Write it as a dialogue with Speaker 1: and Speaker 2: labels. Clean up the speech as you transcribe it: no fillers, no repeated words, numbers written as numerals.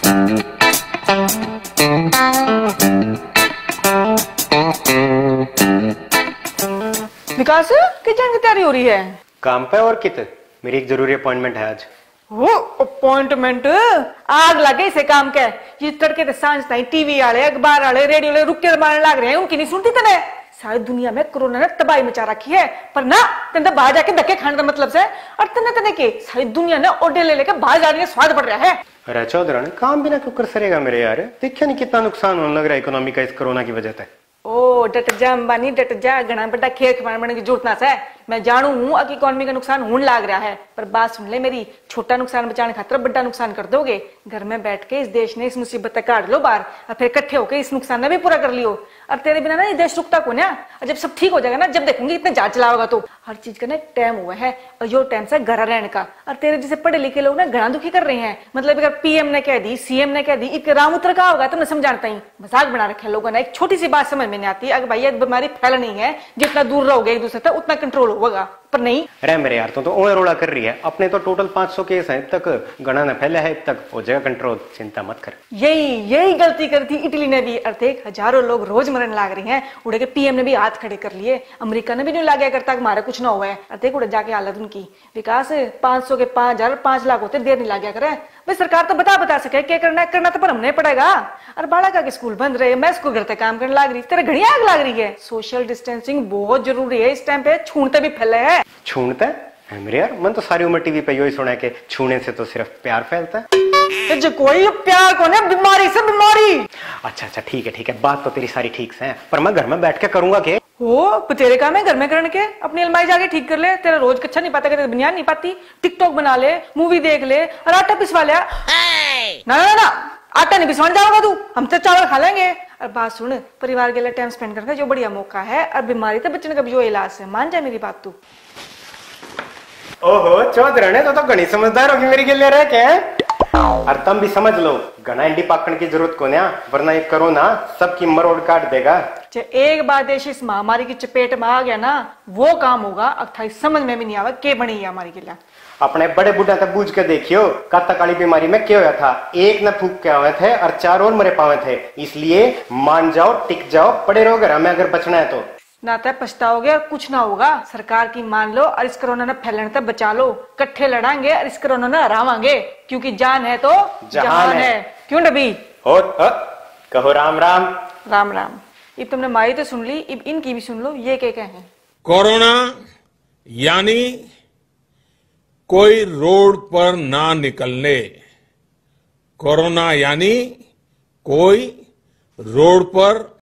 Speaker 1: विकास kitchen की तैयारी हो रही है?
Speaker 2: काम पे और कित मेरी एक जरूरी अपॉइंटमेंट है आज।
Speaker 1: वो अपॉइंटमेंट आग लगे इसे काम के। ये तड़के सांझ ताई टीवी वाले, अखबार वाले, रेडियो वाले रुक के मारने लग रहे हैं, उनकी नहीं सुनती तने। सारी दुनिया में कोरोना ने तबाही मचा रखी है, पर ना तेने बाहर जाके धक्के खाने का मतलब से। और तने के सारी दुनिया ने ओडे ले लेकर बाहर जाने का स्वाद बढ़ रहा है।
Speaker 2: अरे चौधरी काम बिना क्यों कर सरेगा मेरे यार? देखिए नहीं कितना नुकसान होने लग रहा है इकोनॉमी का इस कोरोना की वजह से।
Speaker 1: ओ डट जा अंबानी डट जा, घना बड़ा खेल खिलाने की जरूरत ना है। मैं जानू हूं कि इकोनॉमी का नुकसान होने लग रहा है, पर बात सुन ले मेरी, छोटा नुकसान बचाने खातिर बड़ा नुकसान कर दोगे। घर में बैठ के इस देश ने इस मुसीबत तक काट लो बाहर, और फिर इकट्ठे होकर इस नुकसान ने भी पूरा कर लियो। और तेरे बिना ना ये देश रुकता को ना। और जब सब ठीक हो जाएगा ना, जब देखूंगी इतने जहाज चलाओगा तो। हर चीज का ना एक टाइम हुआ है, और जो टाइम से घर रहने का। और तेरे जैसे पढ़े लिखे लोग ना घना दुखी कर रहे हैं। मतलब अगर पीएम ने कह दी, सीएम ने कह दी, एक राम उतर का होगा तो मैं समझाता ही। मजाक बना रखे लोगों ने। एक छोटी सी बात समझ में नहीं आती, अगर भाई बीमारी फैलनी है, जितना दूर रहोगे एक दूसरे से उतना कंट्रोल होगा, पर नहीं।
Speaker 2: अरे मेरे यार तो रोड़ा कर रही है। अपने तो टोटल 500 केस हैं, अब तक गणा न फैला है, अब तक हो जाएगा कंट्रोल, चिंता मत कर।
Speaker 1: यही गलती कर दी इटली ने भी। अर्थ हजारों लोग रोज मरने लग रही हैं। उड़े के पीएम ने भी हाथ खड़े कर लिए। अमेरिका ने भी नहीं लागया करता हमारे कुछ ना हुआ है। अर्थ उड़े जाके हालत उनकी। विकास 500 के 5000 5 लाख होते, देर नहीं लागया करे। भाई सरकार तो बता सके क्या करना तो पर हमने पड़ेगा। और बालका के स्कूल बंद रहे, मैं स्कूल घर तक काम करने लग रही, तेरे घड़ी आग लग रही है। सोशल डिस्टेंसिंग बहुत जरूरी है इस टाइम पे। छूनते भी फैले है।
Speaker 2: छूनता है मेरे यार? मन तो सारी उम्र टीवी पे यही सुना है कि छूने से तो सिर्फ प्यार फैलता है।
Speaker 1: जो कोई प्यार कौन है, बीमारी से बीमारी।
Speaker 2: अच्छा ठीक है, बात तो तेरी सारी ठीक से है, पर मैं घर में बैठ के करूंगा क्या?
Speaker 1: हो तेरे काम है घर में करने के। अपनी अलमारी जाके ठीक कर ले। तेरा रोज कच्चा नहीं पाता, तेरी बुनियाद नहीं पाती। टिकटॉक बना ले, मूवी देख ले, और आटा पिसवा ले। ना आटा नहीं पिसवाने जाओगा तू, हम तो चावल खा लेंगे। और बात सुन, परिवार के लिए टाइम स्पेंड करने का जो बढ़िया मौका है, और बीमारी से बचने का भी जो इलाज है, मान जाए मेरी बात तू।
Speaker 2: ओहो चौधरी ने तो घनी समझदार होगी मेरी के लिए रह के। और तुम भी समझ लो, घना इंडी पाकने की जरूरत को ना, वरना ये कोरोना सबकी मरोड़ काट देगा।
Speaker 1: एक बार देश इस महामारी की चपेट में आ गया ना, वो काम होगा। अब समझ में भी नहीं आवा के बनी है हमारी के लिए।
Speaker 2: अपने बड़े बुढ़ा तक बूझ के देखियो, काता काली बीमारी में क्या हुआ था। एक न फूक के आवे थे और 4 और मरे पावे थे। इसलिए मान जाओ, टिक जाओ, पड़े रहो घर में अगर बचना है तो।
Speaker 1: ना तो पछताओगे और कुछ ना होगा। सरकार की मान लो, और इस कोरोना ने फैलने तक बचा लो। कट्ठे लड़ांगे और इस कोरोना ने हरावांगे, क्योंकि जान है तो जहान है। क्यों नबी?
Speaker 2: कहो राम राम।
Speaker 1: राम राम। अब तुमने मारी तो सुन ली, अब इनकी भी सुन लो, ये क्या है।
Speaker 3: कोरोना यानी कोई रोड पर ना निकलने। कोरोना यानी कोई रोड पर